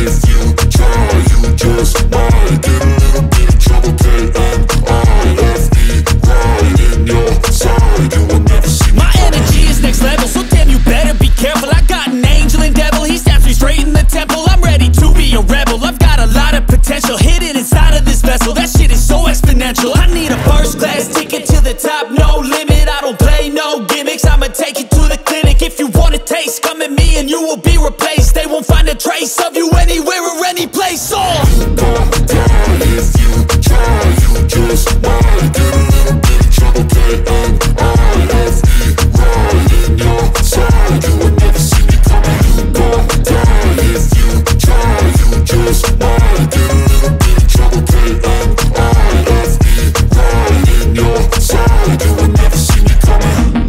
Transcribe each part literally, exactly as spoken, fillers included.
if you try, you just might get a little bit of trouble. K N I F E, right in your side. You will never see me. My energy is next level, so damn you better be careful. I got an angel and devil, he stabs me straight in the temple. I'm ready to be a rebel, I've got a lot of potential hidden inside of this vessel. That shit is so exponential. I need a first class ticket to the top, no limit. I don't play no gimmicks, I'ma take you to the clinic. If you want a taste, come at me and you will be replaced. They won't find a trace of you anywhere or any place. Oh, you gon' die if you try, you just might get a little bit of trouble. K N I F E, right in your side. You will never see me coming. You gon' die if you try, you just might get a little bit of trouble. K N I F E, right in your side. You will never see me coming.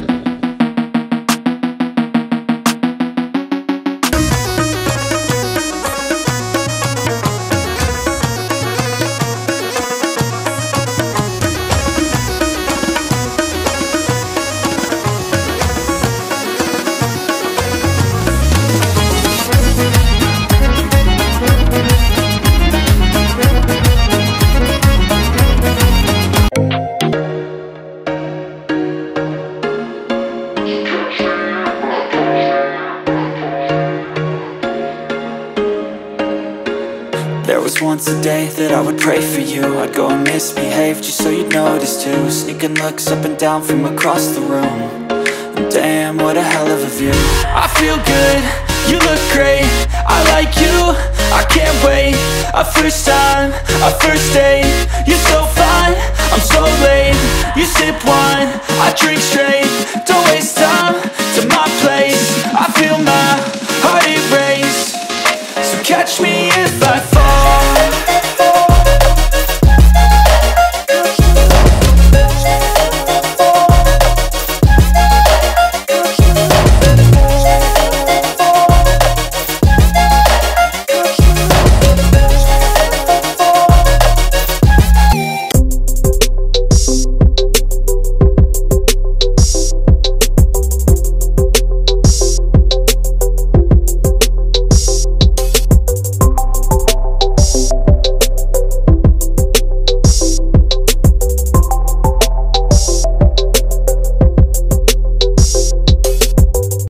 There was once a day that I would pray for you. I'd go and misbehave just so you'd notice too. Sneaking looks up and down from across the room. And damn, what a hell of a view. I feel good, you look great, I like you, I can't wait. A first time, a first date, you're so fine, I'm so late. You sip wine, I drink straight, don't waste time to my place. I feel my heart erase, so catch me if I fall.